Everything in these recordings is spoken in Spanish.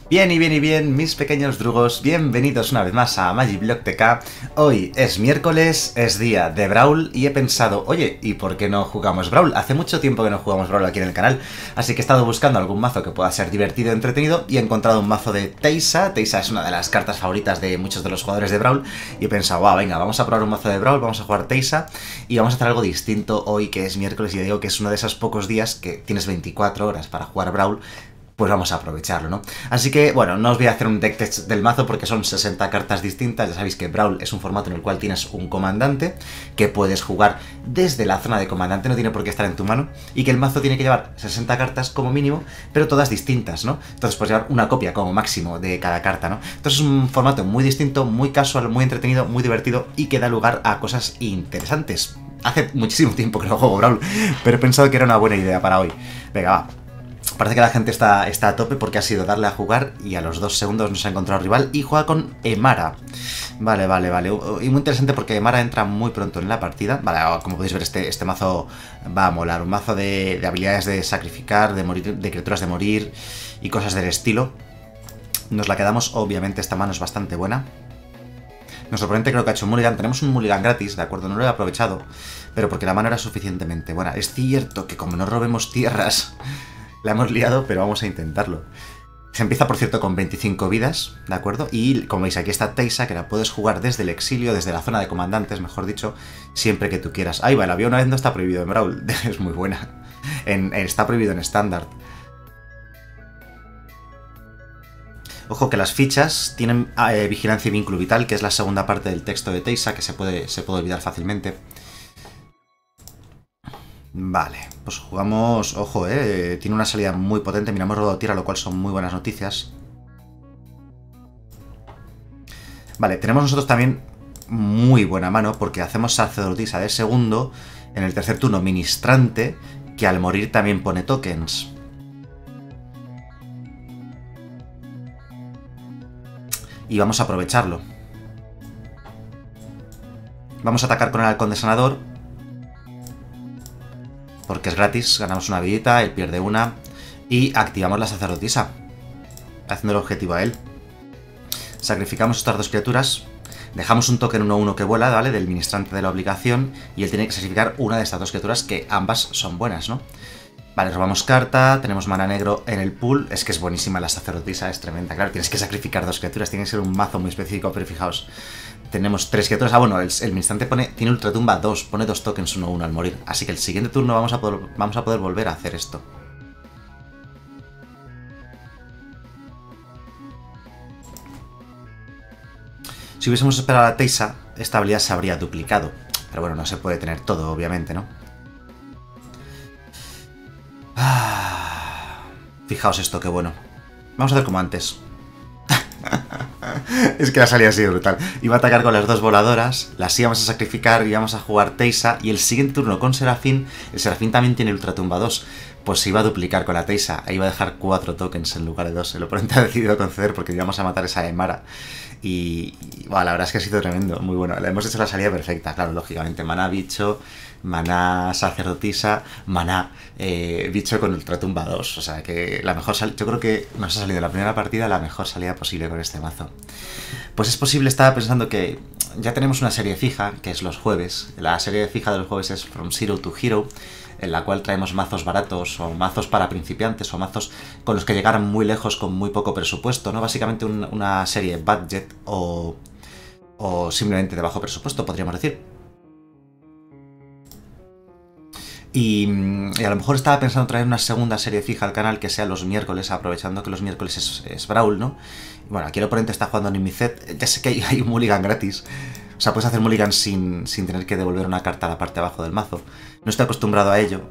Bien, mis pequeños drugos, bienvenidos una vez más a Magiblock TK. Hoy es miércoles, es día de Brawl y he pensado, oye, ¿y por qué no jugamos Brawl? Hace mucho tiempo que no jugamos Brawl aquí en el canal, así que he estado buscando algún mazo que pueda ser divertido y entretenido y he encontrado un mazo de Teysa. Teysa es una de las cartas favoritas de muchos de los jugadores de Brawl y he pensado, venga, vamos a probar un mazo de Brawl, vamos a jugar Teysa y vamos a hacer algo distinto hoy que es miércoles y digo que es uno de esos pocos días que tienes 24 horas para jugar Brawl. Pues vamos a aprovecharlo, ¿no? Así que, bueno, no os voy a hacer un deck test del mazo porque son 60 cartas distintas. Ya sabéis que Brawl es un formato en el cual tienes un comandante que puedes jugar desde la zona de comandante, no tiene por qué estar en tu mano, y que el mazo tiene que llevar 60 cartas como mínimo, pero todas distintas, ¿no? Entonces puedes llevar una copia como máximo de cada carta, ¿no? Entonces es un formato muy distinto, muy casual, muy entretenido, muy divertido y que da lugar a cosas interesantes. Hace muchísimo tiempo que no juego Brawl, pero he pensado que era una buena idea para hoy. Venga, va. Parece que la gente está a tope porque ha sido darle a jugar y a los 2 segundos nos ha encontrado rival y juega con Emara. Vale. Y muy interesante porque Emara entra muy pronto en la partida. Vale, como podéis ver este mazo va a molar. Un mazo de habilidades de sacrificar, de morir, de criaturas de morir y cosas del estilo. Nos la quedamos, obviamente esta mano es bastante buena. Nuestro oponente creo que ha hecho un mulligan. Tenemos un mulligan gratis, ¿de acuerdo? No lo he aprovechado, pero porque la mano era suficientemente buena. Es cierto que como no robemos tierras... La hemos liado, pero vamos a intentarlo. Se empieza, por cierto, con 25 vidas, ¿de acuerdo? Y como veis, aquí está Teysa, que la puedes jugar desde el exilio, desde la zona de comandantes, mejor dicho, siempre que tú quieras. Ahí va, el avión una vez no está prohibido en Brawl. Es muy buena. Está prohibido en estándar. Ojo que las fichas tienen vigilancia y vínculo vital, que es la segunda parte del texto de Teysa, que se puede olvidar fácilmente. Vale, pues jugamos... Ojo, tiene una salida muy potente. Mira, hemos robado tierra, lo cual son muy buenas noticias. Vale, tenemos nosotros también muy buena mano porque hacemos sacerdotisa de segundo. En el tercer turno, ministrante, que al morir también pone tokens. Y vamos a aprovecharlo. Vamos a atacar con el halcón de sanador. Porque es gratis, ganamos una vidita, él pierde una. Y activamos la sacerdotisa, haciendo el objetivo a él. Sacrificamos estas dos criaturas. Dejamos un token 1-1 que vuela, ¿vale? Del ministrante de la obligación. Y él tiene que sacrificar una de estas dos criaturas, que ambas son buenas, ¿no? Vale, robamos carta, tenemos mana negro en el pool. Es que es buenísima la sacerdotisa, es tremenda. Claro, tienes que sacrificar dos criaturas, tiene que ser un mazo muy específico, pero fijaos. Tenemos 3 criaturas. Bueno, el ministrante tiene ultratumba 2, pone 2 tokens 1-1 al morir. Así que el siguiente turno vamos a poder volver a hacer esto. Si hubiésemos esperado a la Teysa, esta habilidad se habría duplicado. Pero bueno, no se puede tener todo, obviamente, ¿no? Fijaos esto, qué bueno. Vamos a hacer como antes. Es que la salida ha sido brutal. Iba a atacar con las dos voladoras, las íbamos a sacrificar, íbamos a jugar Teysa, y el siguiente turno con Serafín, el Serafín también tiene ultratumba 2, pues se iba a duplicar con la Teysa, e iba a dejar 4 tokens en lugar de 2. El oponente ha decidido conceder porque íbamos a matar esa Emara. Y bueno, la verdad es que ha sido tremendo, muy bueno. Le hemos hecho la salida perfecta, claro, lógicamente. Maná bicho, maná sacerdotisa, maná bicho con ultratumba 2. O sea que la mejor salida, yo creo que nos ha salido en la primera partida la mejor salida posible con este mazo. Pues es posible, estaba pensando que ya tenemos una serie fija, que es los jueves. La serie fija de los jueves es From Zero to Hero, en la cual traemos mazos baratos o mazos para principiantes o mazos con los que llegaran muy lejos con muy poco presupuesto, ¿no? Básicamente una serie budget o simplemente de bajo presupuesto, podríamos decir. Y a lo mejor estaba pensando traer una segunda serie fija al canal que sea los miércoles, aprovechando que los miércoles es Brawl, ¿no? Y bueno, aquí el oponente está jugando Nimicet. Ya sé que hay un mulligan gratis. O sea, puedes hacer mulligan sin tener que devolver una carta a la parte de abajo del mazo. No estoy acostumbrado a ello.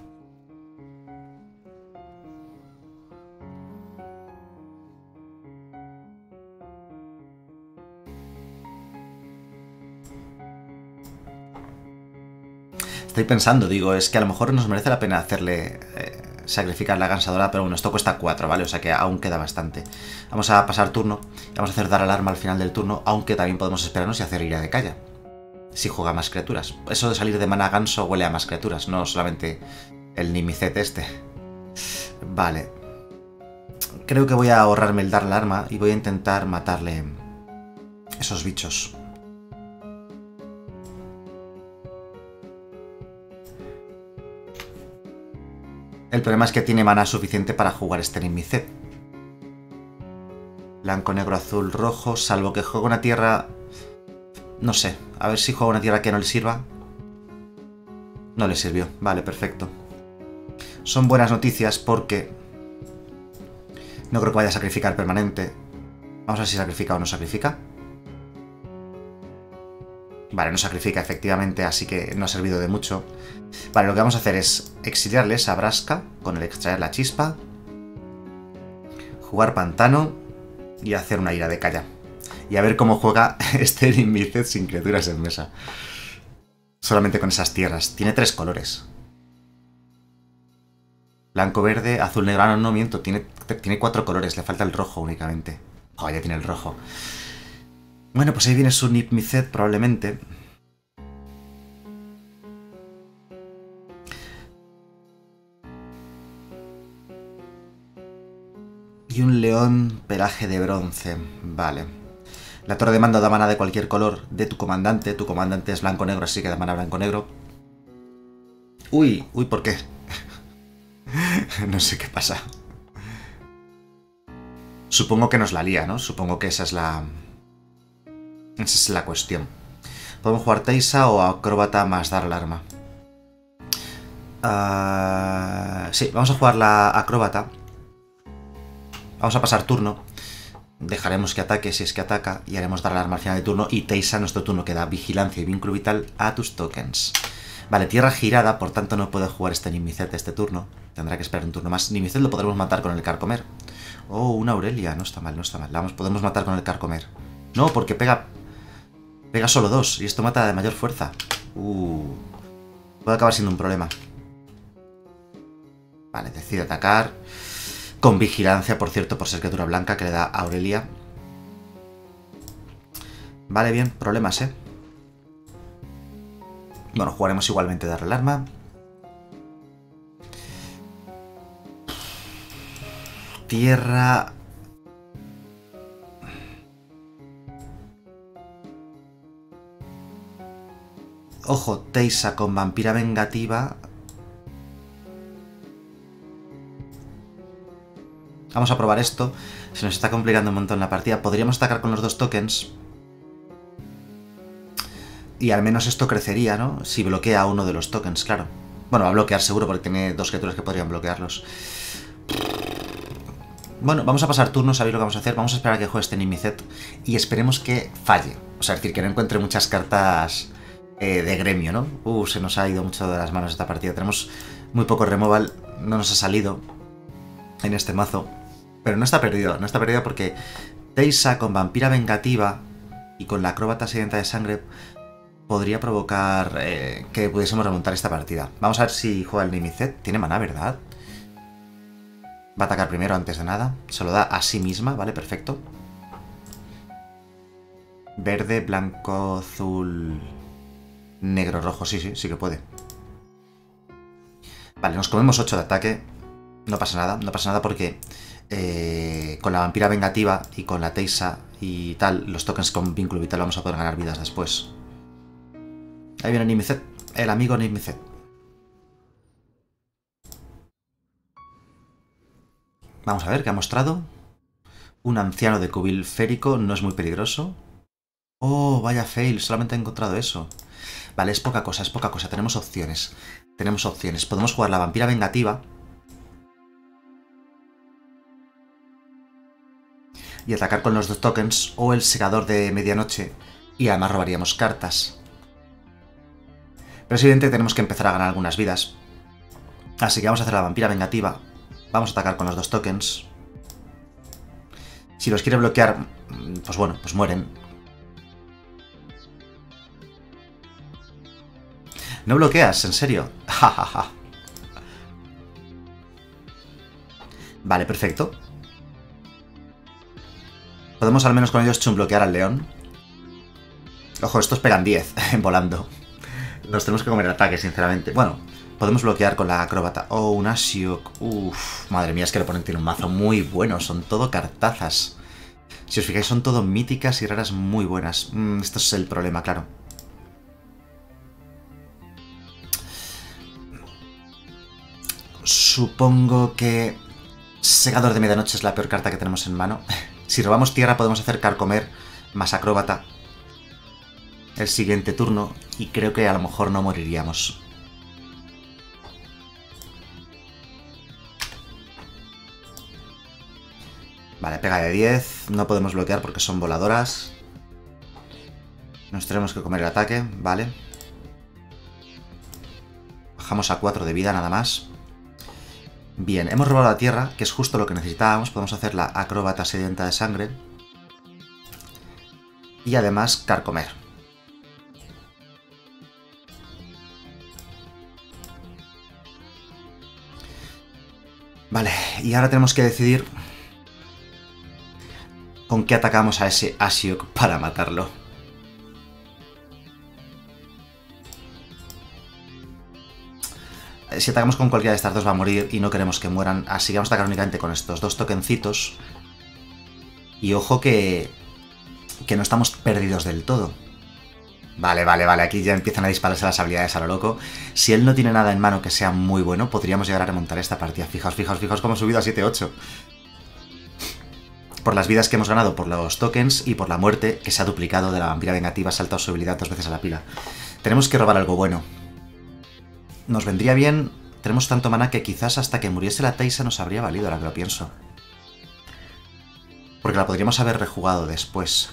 Estoy pensando, digo, es que a lo mejor nos merece la pena hacerle sacrificar la gansadora, pero bueno, esto cuesta 4, ¿vale? O sea que aún queda bastante. Vamos a pasar turno y vamos a hacer dar alarma al final del turno, aunque también podemos esperarnos y hacer ira de calla. Si juega más criaturas. Eso de salir de mana ganso huele a más criaturas, no solamente el Nimicet este. Vale. Creo que voy a ahorrarme el dar la arma y voy a intentar matarle esos bichos. El problema es que tiene mana suficiente para jugar este Nimicet. Blanco, negro, azul, rojo, salvo que juegue una tierra... No sé, a ver si juega una tierra que no le sirva. No le sirvió, vale, perfecto. Son buenas noticias porque... No creo que vaya a sacrificar permanente. Vamos a ver si sacrifica o no sacrifica. Vale, no sacrifica efectivamente, así que no ha servido de mucho. Vale, lo que vamos a hacer es exiliarles a Braska con el extraer la chispa, jugar pantano y hacer una ira de calla. Y a ver cómo juega este Nimicet sin criaturas en mesa. Solamente con esas tierras. Tiene 3 colores. Blanco, verde, azul, negro. Ah, no, miento. Tiene 4 colores. Le falta el rojo únicamente. Joder, ya tiene el rojo. Bueno, pues ahí viene su Nimicet probablemente. Y un león pelaje de bronce. Vale. La torre de mando da mana de cualquier color de tu comandante. Tu comandante es blanco-negro, así que da mana blanco-negro. Uy, ¿por qué? No sé qué pasa. Supongo que nos la lía, ¿no? Supongo que esa es la... Esa es la cuestión. Podemos jugar Teisa o Acróbata más dar el arma. Sí, vamos a jugar la Acróbata. Vamos a pasar turno. Dejaremos que ataque si es que ataca. Y haremos dar el arma al final de turno. Y Teisa nuestro turno, que da vigilancia y vínculo vital a tus tokens. Vale, tierra girada, por tanto no puedo jugar este Nimicet este turno. Tendrá que esperar un turno más. Nimicet lo podremos matar con el Carcomer. Oh, una Aurelia. No está mal, no está mal. La podemos matar con el Carcomer. No, porque pega solo 2 y esto mata de mayor fuerza. Puede acabar siendo un problema. Vale, decide atacar. Con vigilancia, por cierto, por ser criatura blanca que le da a Aurelia. Vale, bien, problemas, ¿eh? Bueno, jugaremos igualmente darle el arma. Tierra... Ojo, Teisa con vampira vengativa. Vamos a probar esto. Se nos está complicando un montón la partida. Podríamos atacar con los 2 tokens. Y al menos esto crecería, ¿no? Si bloquea uno de los tokens, claro. Bueno, va a bloquear seguro porque tiene 2 criaturas que podrían bloquearlos. Bueno, vamos a pasar turnos, sabéis lo que vamos a hacer. Vamos a esperar a que juegue este Nimicet. Y esperemos que falle. O sea, es decir, que no encuentre muchas cartas de gremio, ¿no? Se nos ha ido mucho de las manos esta partida. Tenemos muy poco removal. No nos ha salido en este mazo. Pero no está perdido. No está perdido porque Teisa con vampira vengativa y con la acróbata sedienta de sangre podría provocar que pudiésemos remontar esta partida. Vamos a ver si juega el Nimicet. Tiene maná, ¿verdad? Va a atacar primero antes de nada. Se lo da a sí misma, ¿vale? Perfecto. Verde, blanco, azul, negro, rojo. Sí que puede. Vale, nos comemos 8 de ataque. No pasa nada porque con la vampira vengativa y con la Teisa y tal, los tokens con vínculo vital vamos a poder ganar vidas después. Ahí viene Nimicet, el amigo Nimicet. Vamos a ver qué ha mostrado. Un anciano de cubil férico, no es muy peligroso. Oh, vaya fail, solamente he encontrado eso. Vale, es poca cosa. Tenemos opciones. Podemos jugar la vampira vengativa y atacar con los 2 tokens o el segador de medianoche y además robaríamos cartas. Pero es evidente que tenemos que empezar a ganar algunas vidas. Así que vamos a hacer la vampira vengativa. Vamos a atacar con los 2 tokens. Si los quiere bloquear, pues bueno, pues mueren. ¿No bloqueas? ¿En serio? Jajaja. Vale, perfecto. Podemos al menos con ellos bloquear al león. Ojo, estos pegan 10 volando. Nos tenemos que comer el ataque, sinceramente. Bueno, Podemos bloquear con la acróbata. Oh, un Asiok. Uf, madre mía, es que el oponente tiene un mazo muy bueno. Son todo cartazas. Si os fijáis, son todo míticas y raras muy buenas. Esto es el problema, claro. Supongo que Segador de Medianoche es la peor carta que tenemos en mano. Si robamos tierra podemos hacer Carcomer más acróbata el siguiente turno y creo que a lo mejor no moriríamos. Vale, pega de 10. No podemos bloquear porque son voladoras. Nos tenemos que comer el ataque, vale. Bajamos a 4 de vida nada más. Bien, hemos robado la tierra, que es justo lo que necesitábamos. Podemos hacer la acróbata sedienta de sangre. Y además Carcomer. Vale, y ahora tenemos que decidir con qué atacamos a ese Asiok para matarlo. Si atacamos con cualquiera de estas dos va a morir y no queremos que mueran, así que vamos a atacar únicamente con estos dos tokencitos. Y ojo que no estamos perdidos del todo. Vale, aquí ya empiezan a dispararse las habilidades a lo loco. Si él no tiene nada en mano que sea muy bueno, podríamos llegar a remontar esta partida. Fijaos cómo he subido a 7-8. Por las vidas que hemos ganado, por los tokens y por la muerte que se ha duplicado de la vampira vengativa, ha saltado su habilidad 2 veces a la pila. Tenemos que robar algo bueno. Nos vendría bien, tenemos tanto mana que quizás hasta que muriese la Teisa nos habría valido, ahora que lo pienso. Porque la podríamos haber rejugado después.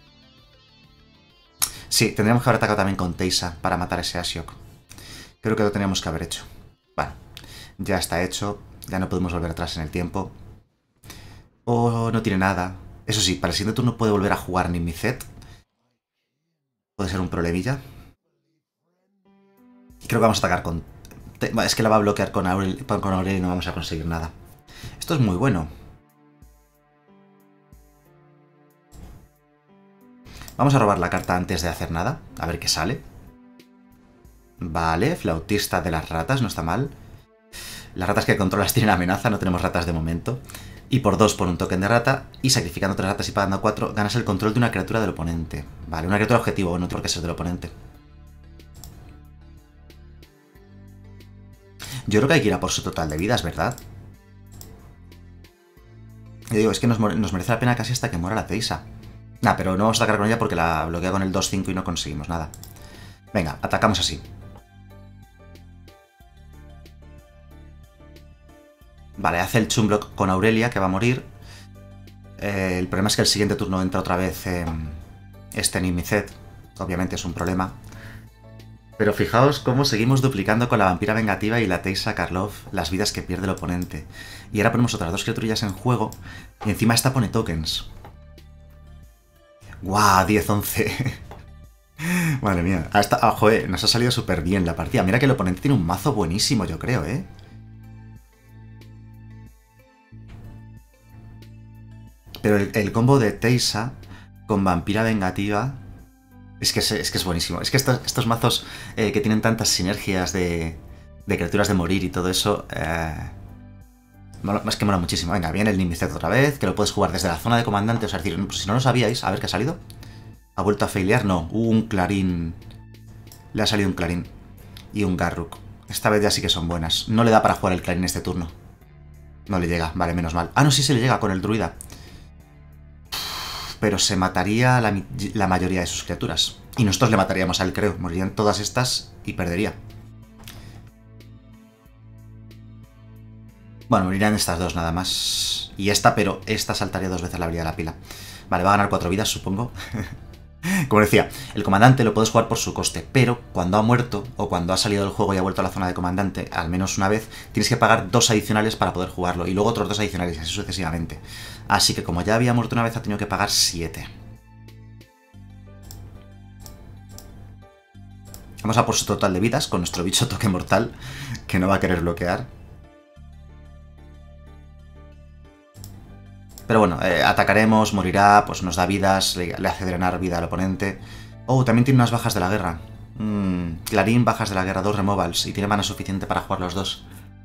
Sí, tendríamos que haber atacado también con Teisa para matar a ese Asiok. Creo que lo teníamos que haber hecho. Vale, ya está hecho, ya no podemos volver atrás en el tiempo. Oh, no tiene nada. Eso sí, para el siguiente turno puede volver a jugar Nimicet. Puede ser un problemilla. Creo que vamos a atacar con... Es que la va a bloquear con Aurel y no vamos a conseguir nada. Esto es muy bueno. Vamos a robar la carta antes de hacer nada. A ver qué sale. Vale, flautista de las ratas, no está mal. Las ratas que controlas tienen amenaza, no tenemos ratas de momento. Y por 2 por un token de rata. Y sacrificando 3 ratas y pagando 4, ganas el control de una criatura del oponente. Vale, una criatura objetivo, no tiene que ser del oponente. Yo creo que hay que ir a por su total de vidas, ¿verdad? Yo digo, es que nos merece la pena casi hasta que muera la Teisa. Nah, pero no vamos a atacar con ella porque la bloquea con el 2-5 y no conseguimos nada. Venga, atacamos así. Vale, hace el Chumblock con Aurelia, que va a morir. El problema es que el siguiente turno entra otra vez este Nimicet. Obviamente es un problema. Pero fijaos cómo seguimos duplicando con la vampira vengativa y la Teisa Karlov las vidas que pierde el oponente. Y ahora ponemos otras 2 criaturillas en juego y encima esta pone tokens. ¡Guau! 10-11. Madre mía. Joder, nos ha salido súper bien la partida. Mira que el oponente tiene un mazo buenísimo, yo creo, ¿eh? Pero el combo de Teisa con vampira vengativa... Es que es buenísimo. Es que estos mazos que tienen tantas sinergias de criaturas de morir y todo eso... es que mola muchísimo. Venga, viene el Nimicet otra vez, que lo puedes jugar desde la zona de comandante. O sea, decir, pues si no lo sabíais, a ver qué ha salido. ¿Ha vuelto a failear? No, un Clarín. Le ha salido un Clarín. Y un Garruk. Esta vez ya sí que son buenas. No le da para jugar el Clarín este turno. No le llega, vale, menos mal. Ah, no, sí se le llega con el druida. Pero se mataría la mayoría de sus criaturas. Y nosotros le mataríamos a él, creo. Morirían todas estas y perdería. Bueno, morirían estas dos nada más. Y esta, pero esta saltaría 2 veces la habilidad de la pila. Vale, va a ganar 4 vidas, supongo. Como decía, el comandante lo puedes jugar por su coste, pero cuando ha muerto o cuando ha salido del juego y ha vuelto a la zona de comandante, al menos una vez, tienes que pagar 2 adicionales para poder jugarlo y luego otros 2 adicionales y así sucesivamente. Así que como ya había muerto una vez, ha tenido que pagar 7. Vamos a por su total de vidas con nuestro bicho toque mortal, que no va a querer bloquear. Pero bueno, atacaremos, morirá, pues nos da vidas, le hace drenar vida al oponente. Oh, también tiene unas bajas de la guerra. Clarín, bajas de la guerra, 2 removals. Y tiene mana suficiente para jugar los dos.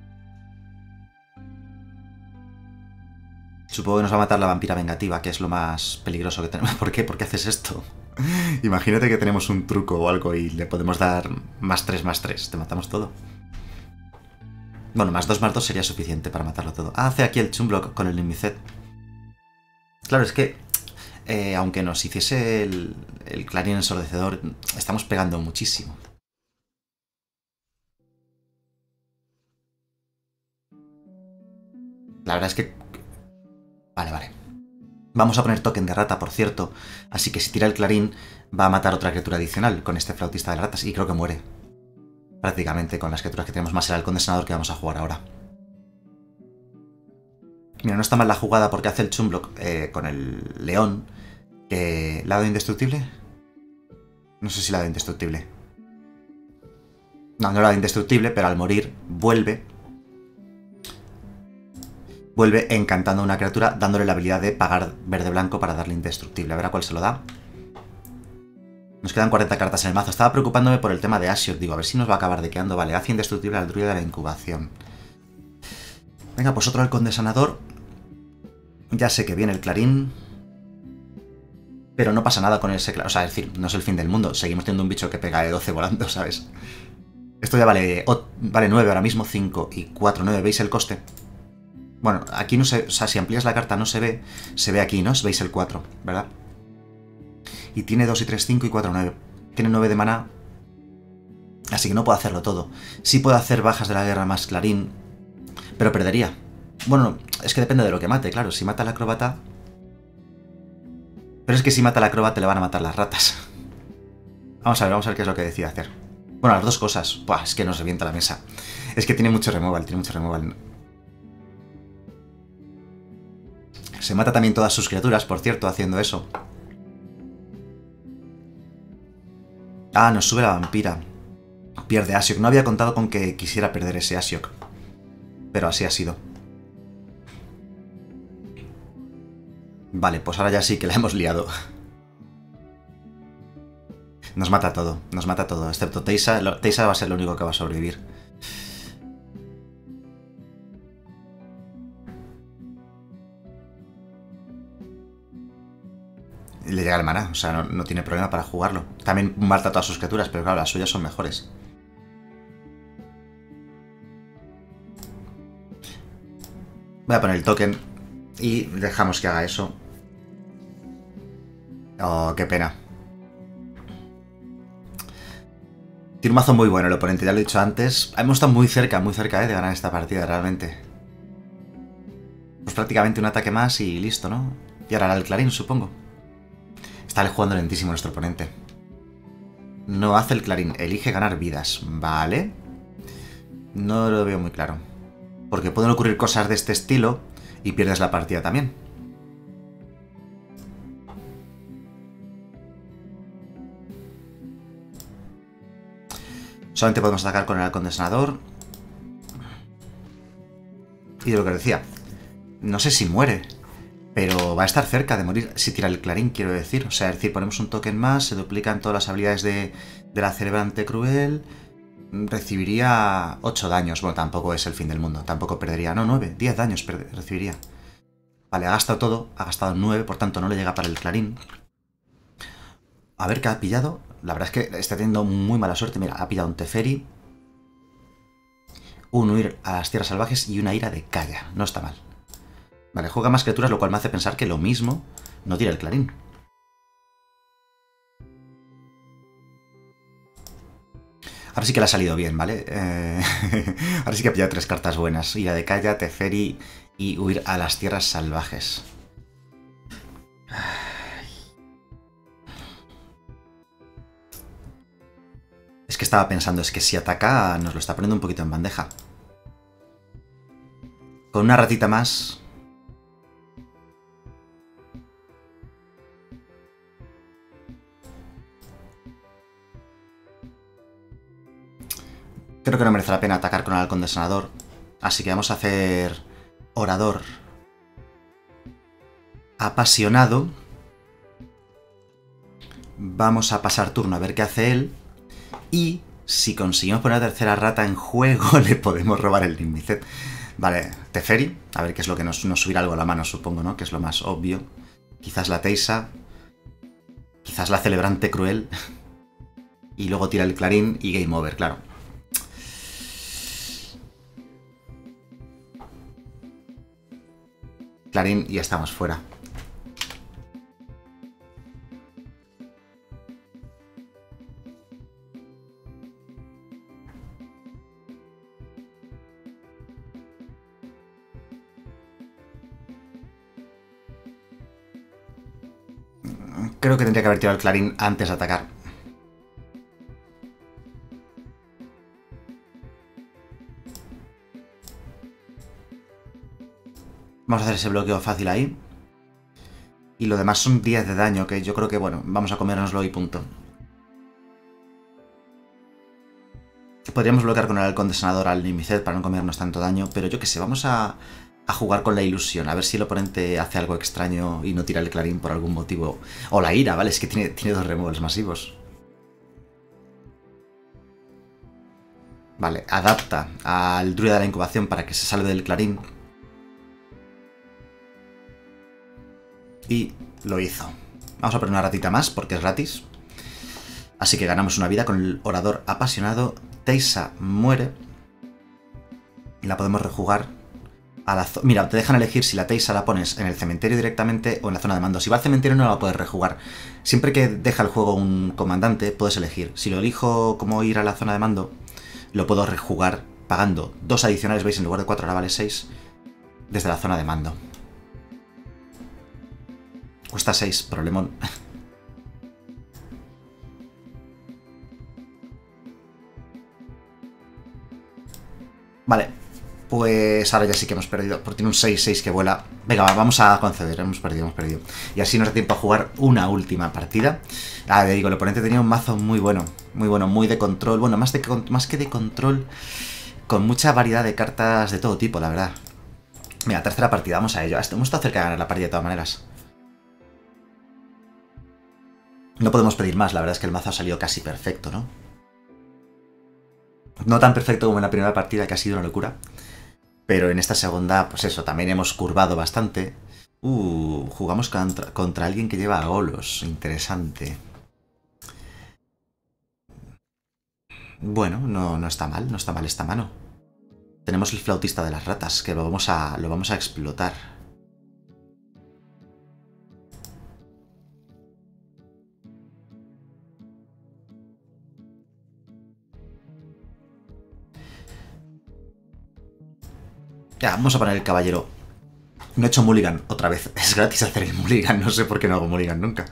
Supongo que nos va a matar la vampira vengativa, que es lo más peligroso que tenemos. ¿Por qué? ¿Por qué haces esto? Imagínate que tenemos un truco o algo y le podemos dar +3/+3. Te matamos todo. Bueno, +2/+2 sería suficiente para matarlo todo. Ah, hace aquí el Chumblock con el Nimicet. Claro, es que aunque nos hiciese el Clarín ensordecedor, estamos pegando muchísimo. La verdad es que... Vale. Vamos a poner token de rata, por cierto. Así que si tira el Clarín, va a matar otra criatura adicional con este flautista de ratas. Y creo que muere. Prácticamente con las criaturas que tenemos más el halcón de senador que vamos a jugar ahora. Mira, no está mal la jugada porque hace el Chumblock con el león. ¿Lado indestructible? No sé si lado indestructible. No lado indestructible, pero al morir vuelve encantando a una criatura, dándole la habilidad de pagar verde-blanco para darle indestructible. A ver a cuál se lo da. Nos quedan 40 cartas en el mazo. Estaba preocupándome por el tema de Ashiok. Digo, a ver si nos va a acabar dequeando. Vale, hace indestructible al druida de la incubación. Venga, pues otro halcón de sanador. Ya sé que viene el Clarín. Pero no pasa nada con ese... O sea, es decir, no es el fin del mundo. Seguimos teniendo un bicho que pega de 12 volando, ¿sabes? Esto ya vale 9 ahora mismo. 5 y 4, 9. ¿Veis el coste? Bueno, aquí no se... O sea, si amplías la carta no se ve. Se ve aquí, ¿no? Veis el 4, ¿verdad? Y tiene 2 y 3, 5 y 4, 9. Tiene 9 de mana. Así que no puedo hacerlo todo. Sí puedo hacer bajas de la guerra más Clarín. Pero perdería. Bueno, es que depende de lo que mate, claro. Si mata al acróbata... Pero es que si mata al acróbata le van a matar las ratas. Vamos a ver qué es lo que decide hacer. Bueno, las dos cosas. Buah, es que nos revienta la mesa. Es que tiene mucho removal, Se mata también todas sus criaturas, por cierto, haciendo eso. Ah, nos sube la vampira. Pierde Ashiok. No había contado con que quisiera perder ese Ashiok. Pero así ha sido. Vale, pues ahora ya sí que la hemos liado. Nos mata todo, excepto Teisa. Teisa va a ser lo único que va a sobrevivir. Le llega el maná, o sea, no tiene problema para jugarlo. También mata a todas sus criaturas, pero claro, las suyas son mejores. Voy a poner el token y dejamos que haga eso. Oh, qué pena. Tiene un mazo muy bueno el oponente, ya lo he dicho antes. Hemos estado muy cerca de ganar esta partida, realmente. Pues prácticamente un ataque más y listo, ¿no? Y ahora hará el Clarín, supongo. Está jugando lentísimo nuestro oponente. No hace el Clarín, elige ganar vidas. Vale. No lo veo muy claro. Porque pueden ocurrir cosas de este estilo y pierdes la partida también. Solamente podemos atacar con el halcón de sanador. Y de lo que os decía, no sé si muere, pero va a estar cerca de morir si tira el Clarín, quiero decir. O sea, es decir, ponemos un token más, se duplican todas las habilidades de la celebrante cruel. Recibiría 8 daños. Bueno, tampoco es el fin del mundo, tampoco perdería. No, 9, 10 daños recibiría. Vale, ha gastado todo, ha gastado 9, por tanto no le llega para el Clarín. A ver qué ha pillado. La verdad es que está teniendo muy mala suerte. Mira, ha pillado un Teferi, un huir a las tierras salvajes y una ira de Kaya. No está mal. Vale, juega más criaturas, lo cual me hace pensar que lo mismo no tira el Clarín. Ahora sí que le ha salido bien, ¿vale? Ahora sí que ha pillado 3 cartas buenas. Ira de Kaya, Teferi y huir a las tierras salvajes. Es que estaba pensando, es que si ataca nos lo está poniendo un poquito en bandeja. Con una ratita más... Creo que no merece la pena atacar con el halcón de sanador. Así que vamos a hacer... Orador. Apasionado. Vamos a pasar turno a ver qué hace él. Y Si conseguimos poner la tercera rata en juego, le podemos robar el Nimicet. Vale, Teferi. A ver qué es lo que nos subirá algo a la mano, supongo, ¿no? Que es lo más obvio. Quizás la Teisa. Quizás la Celebrante Cruel. Y luego tira el Clarín y Game Over, claro. Clarín y ya estamos fuera. Creo que tendría que haber tirado el Clarín antes de atacar. Vamos a hacer ese bloqueo fácil ahí. Y lo demás son 10 de daño, que yo creo que, bueno, vamos a comérnoslo y punto. Podríamos bloquear con el halcón de sanador al Nimicet para no comernos tanto daño, pero yo qué sé, vamos a jugar con la ilusión, a ver si el oponente hace algo extraño y no tira el Clarín por algún motivo. O la ira, ¿vale? Es que tiene dos removals masivos. Vale, adapta al druida de la incubación para que se salve del Clarín. Y lo hizo. Vamos a poner una ratita más porque es gratis. Así que ganamos una vida con el orador apasionado. Teisa muere. Y la podemos rejugar a la zona. Mira, te dejan elegir si la Teisa la pones en el cementerio directamente o en la zona de mando. Si va al cementerio no la puedes rejugar. Siempre que deja el juego un comandante, puedes elegir. Si lo elijo como ir a la zona de mando, lo puedo rejugar pagando 2 adicionales, veis, en lugar de 4 ahora vale 6, desde la zona de mando. Cuesta 6, problemón. Vale, pues ahora ya sí que hemos perdido. Porque tiene un 6-6 que vuela. Venga, vamos a conceder, hemos perdido. Y así nos da tiempo a jugar una última partida. Ah, le digo, el oponente tenía un mazo muy bueno, muy de control. Bueno, más que de control, con mucha variedad de cartas de todo tipo, la verdad. Mira, tercera partida, vamos a ello. Hemos estado cerca de ganar la partida de todas maneras. No podemos pedir más, la verdad es que el mazo ha salido casi perfecto, ¿no? No tan perfecto como en la primera partida, que ha sido una locura. Pero en esta segunda, pues eso, también hemos curvado bastante. Jugamos contra alguien que lleva a Golos. Interesante. Bueno, no está mal, no está mal esta mano. Tenemos el flautista de las ratas, que lo vamos a explotar. Ya, vamos a poner el caballero. No he hecho mulligan otra vez. Es gratis hacer el mulligan, no sé por qué no hago mulligan nunca.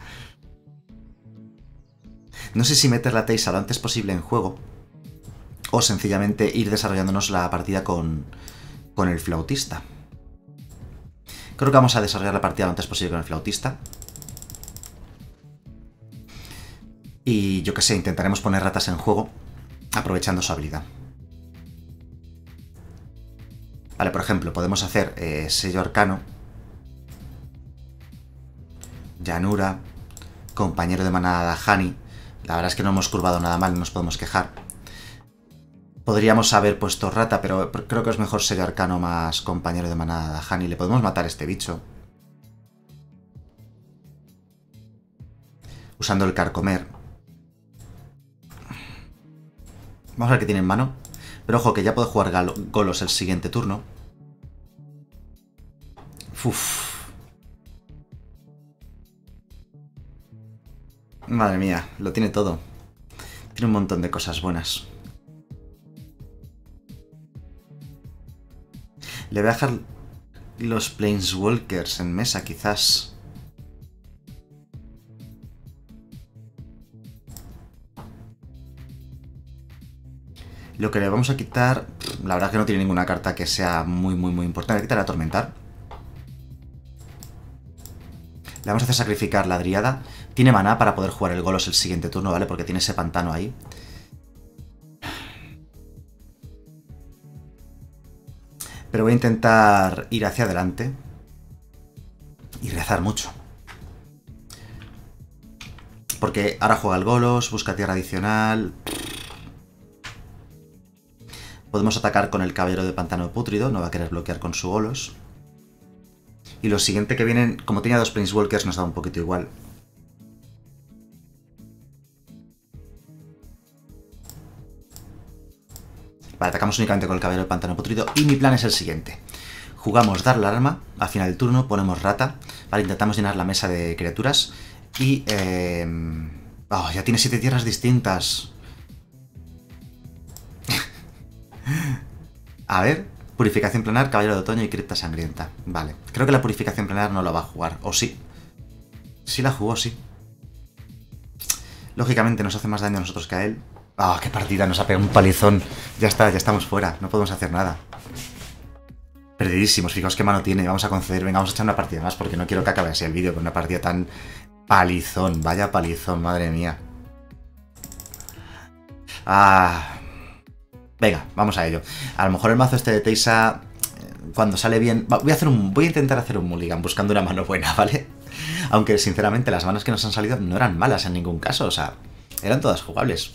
No sé si meter la Teisa lo antes posible en juego o sencillamente ir desarrollándonos la partida con el flautista. Creo que vamos a desarrollar la partida lo antes posible con el flautista. Y yo que sé, intentaremos poner ratas en juego aprovechando su habilidad. Vale, por ejemplo, podemos hacer sello arcano, llanura, compañero de manada Hani. La verdad es que no hemos curvado nada mal, no nos podemos quejar. Podríamos haber puesto rata, pero creo que es mejor sello arcano más compañero de manada Hani. Le podemos matar a este bicho usando el carcomer. Vamos a ver qué tiene en mano. Pero ojo, que ya puedo jugar Golos el siguiente turno. Uf. Madre mía, lo tiene todo. Tiene un montón de cosas buenas. Le voy a dejar los Planeswalkers en mesa, quizás. Lo que le vamos a quitar... La verdad es que no tiene ninguna carta que sea muy importante. Le voy a quitar a Atormentar. Le vamos a hacer sacrificar la Dríada. Tiene maná para poder jugar el Golos el siguiente turno, ¿vale? Porque tiene ese pantano ahí. Pero voy a intentar ir hacia adelante. Y rezar mucho. Porque ahora juega el Golos, busca tierra adicional. Podemos atacar con el Caballero de Pantano Pútrido, no va a querer bloquear con su Golos. Y lo siguiente que vienen, como tenía dos Planeswalkers, nos da un poquito igual. Vale, atacamos únicamente con el Caballero de Pantano Pútrido. Y mi plan es el siguiente. Jugamos Dar la Arma, al final del turno ponemos Rata. Vale, intentamos llenar la mesa de criaturas. Y... oh, ya tiene 7 tierras distintas. A ver, Purificación Planar, Caballero de Otoño y Cripta Sangrienta. Vale, creo que la Purificación Planar no la va a jugar. ¿O sí? Sí la jugó, sí. Lógicamente nos hace más daño a nosotros que a él. ¡Ah, qué partida! Nos ha pegado un palizón. Ya está, ya estamos fuera. No podemos hacer nada. Perdidísimos. Fijaos qué mano tiene. Vamos a conceder. Venga, vamos a echar una partida más porque no quiero que acabe así el vídeo con una partida tan palizón. Vaya palizón, madre mía. Ah... Venga, vamos a ello. A lo mejor el mazo este de Teisa, cuando sale bien... Voy a intentar hacer un mulligan buscando una mano buena, ¿vale? Aunque, sinceramente, las manos que nos han salido no eran malas en ningún caso. O sea, eran todas jugables.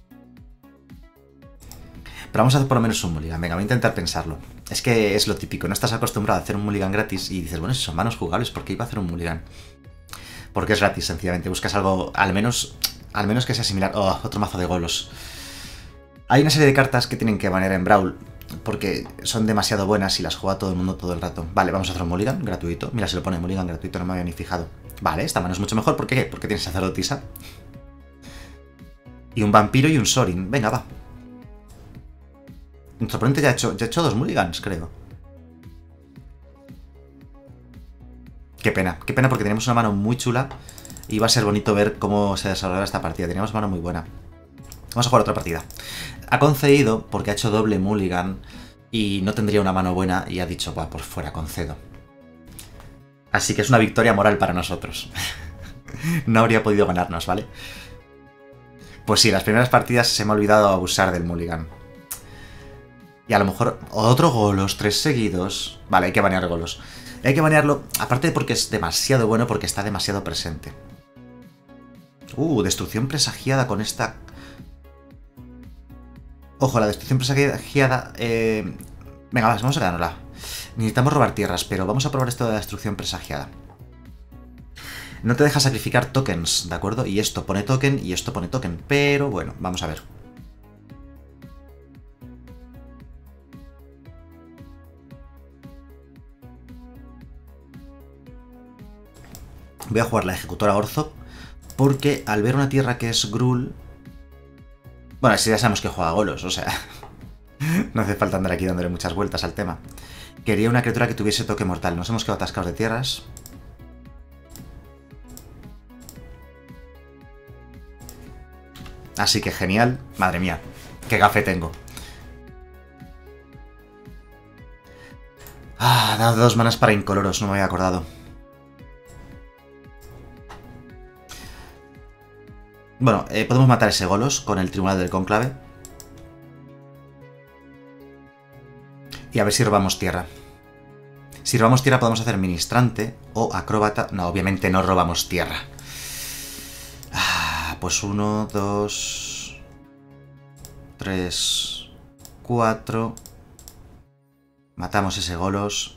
Pero vamos a hacer por lo menos un mulligan. Venga, voy a intentar pensarlo. Es que es lo típico. No estás acostumbrado a hacer un mulligan gratis y dices, bueno, si son manos jugables, ¿por qué iba a hacer un mulligan? Porque es gratis, sencillamente. Buscas algo, al menos que sea similar. Oh, otro mazo de golos. Hay una serie de cartas que tienen que banear en Brawl porque son demasiado buenas y las juega todo el mundo todo el rato. Vale, vamos a hacer un mulligan gratuito. Mira, se lo pone mulligan gratuito, no me había ni fijado. Vale, esta mano es mucho mejor. ¿Por qué? Porque tiene sacerdotisa. Y un vampiro y un Sorin. Venga, va. Nuestro oponente ya ha hecho 2 mulligans, creo. Qué pena porque tenemos una mano muy chula y va a ser bonito ver cómo se desarrollará esta partida. Teníamos mano muy buena. Vamos a jugar otra partida. Ha concedido porque ha hecho doble mulligan y no tendría una mano buena y ha dicho, va, por fuera, concedo. Así que es una victoria moral para nosotros. No habría podido ganarnos, ¿vale? Pues sí, las primeras partidas se me ha olvidado abusar del mulligan. Y a lo mejor otro Golos, 3 seguidos. Vale, hay que banear Golos. Hay que banearlo, aparte porque es demasiado bueno, porque está demasiado presente. Destrucción presagiada con esta... Ojo, la destrucción presagiada... Venga, vamos a quedárnosla. Necesitamos robar tierras, pero vamos a probar esto de la destrucción presagiada. No te deja sacrificar tokens, ¿de acuerdo? Y esto pone token y esto pone token. Pero bueno, vamos a ver. Voy a jugar la ejecutora Orzhov porque al ver una tierra que es Gruul... Bueno, si ya sabemos que juega Golos, o sea... No hace falta andar aquí dándole muchas vueltas al tema. Quería una criatura que tuviese toque mortal. Nos hemos quedado atascados de tierras. Así que genial. Madre mía, qué gafe tengo. Ha dado 2 manas para incoloros, no me había acordado. Bueno, podemos matar ese Golos con el Tribunal del Cónclave. Y a ver si robamos tierra. Si robamos tierra podemos hacer Ministrante o Acróbata. No, obviamente no robamos tierra. Pues 1, 2, 3, 4. Matamos ese Golos.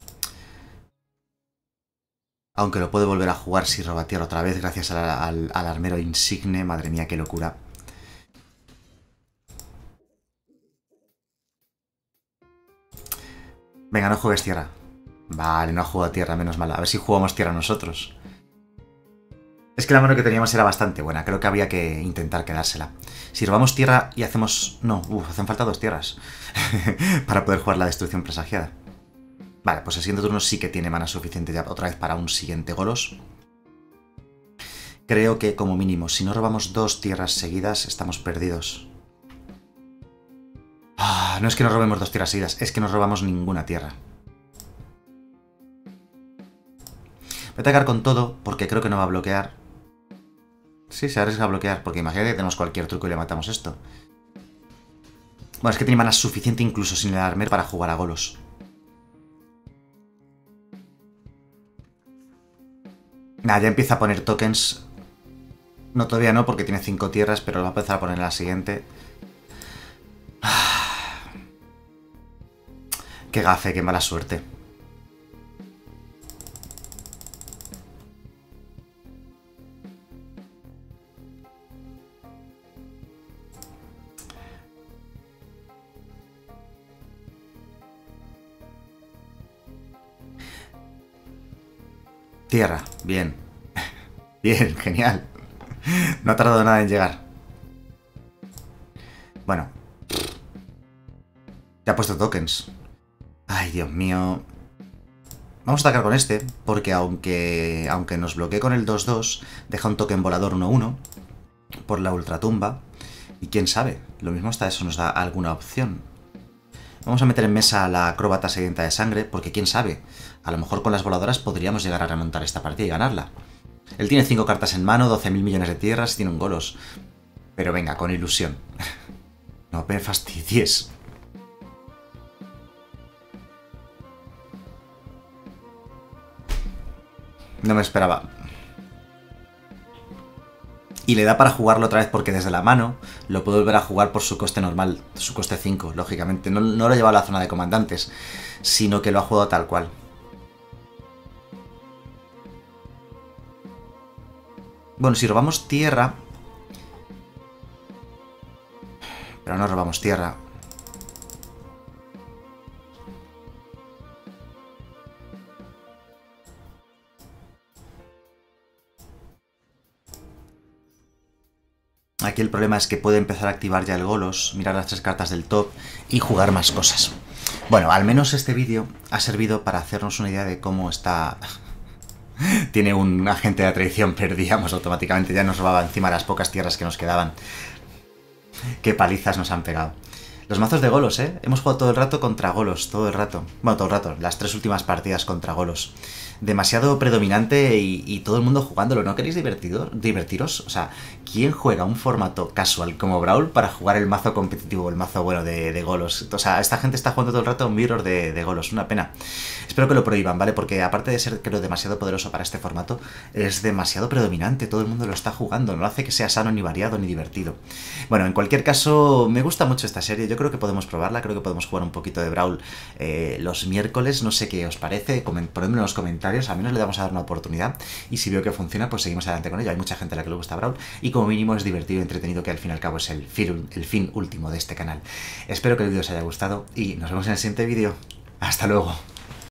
Aunque lo puedo volver a jugar si roba tierra otra vez gracias al armero insigne. Madre mía, qué locura. Venga, no juegues tierra. Vale, no ha jugado tierra, menos mal. A ver si jugamos tierra nosotros. Es que la mano que teníamos era bastante buena. Creo que había que intentar quedársela. Si robamos tierra y hacemos... No, hacen falta 2 tierras. Para poder jugar la destrucción presagiada. Vale, pues el siguiente turno sí que tiene mana suficiente ya otra vez para un siguiente Golos. Creo que como mínimo, si no robamos 2 tierras seguidas, estamos perdidos. No es que nos robemos 2 tierras seguidas, es que no robamos ninguna tierra. Voy a atacar con todo, porque creo que no va a bloquear. Sí, se arriesga a bloquear, porque imagínate que tenemos cualquier truco y le matamos esto. Bueno, es que tiene mana suficiente incluso sin el armer para jugar a Golos. Nada, ya empieza a poner tokens. No, todavía no, porque tiene 5 tierras, pero lo va a empezar a poner en la siguiente. Qué gafe, qué mala suerte. Tierra, bien. Bien, genial. No ha tardado nada en llegar. Bueno. Ya ha puesto tokens. Ay, Dios mío. Vamos a atacar con este, porque aunque nos bloquee con el 2-2, deja un token volador 1-1 por la ultratumba. Y quién sabe, lo mismo hasta eso nos da alguna opción. Vamos a meter en mesa a la acróbata sedienta de sangre, porque quién sabe, a lo mejor con las voladoras podríamos llegar a remontar esta partida y ganarla. Él tiene 5 cartas en mano, 12.000 millones de tierras y tiene un Golos. Pero venga, con ilusión. No me fastidies. No me esperaba. Y le da para jugarlo otra vez porque desde la mano lo puedo volver a jugar por su coste normal, su coste 5, lógicamente. No lo lleva a la zona de comandantes, sino que lo ha jugado tal cual. Bueno, si robamos tierra... Pero no robamos tierra. Aquí el problema es que puede empezar a activar ya el Golos, mirar las 3 cartas del top y jugar más cosas. Bueno, al menos este vídeo ha servido para hacernos una idea de cómo está... Tiene un agente de traición, perdíamos automáticamente, ya nos robaba encima las pocas tierras que nos quedaban. Qué palizas nos han pegado. Los mazos de Golos, ¿eh? Hemos jugado todo el rato contra Golos, todo el rato. Bueno, todo el rato, las 3 últimas partidas contra Golos. Demasiado predominante y todo el mundo jugándolo. ¿No queréis divertiros? O sea, ¿quién juega un formato casual como Brawl para jugar el mazo competitivo, el mazo bueno de Golos? O sea, esta gente está jugando todo el rato un mirror de Golos, una pena. Espero que lo prohíban, ¿vale? Porque aparte de ser, creo, demasiado poderoso para este formato, es demasiado predominante, todo el mundo lo está jugando, no hace que sea sano, ni variado, ni divertido. Bueno, en cualquier caso, me gusta mucho esta serie, yo creo que podemos probarla, creo que podemos jugar un poquito de Brawl los miércoles, no sé qué os parece, ponedme en los comentarios, al menos le vamos a dar una oportunidad, y si veo que funciona, pues seguimos adelante con ello. Hay mucha gente a la que le gusta Brawl, y como mínimo es divertido y entretenido, que al fin y al cabo es el fin último de este canal. Espero que el vídeo os haya gustado, y nos vemos en el siguiente vídeo. ¡Hasta luego!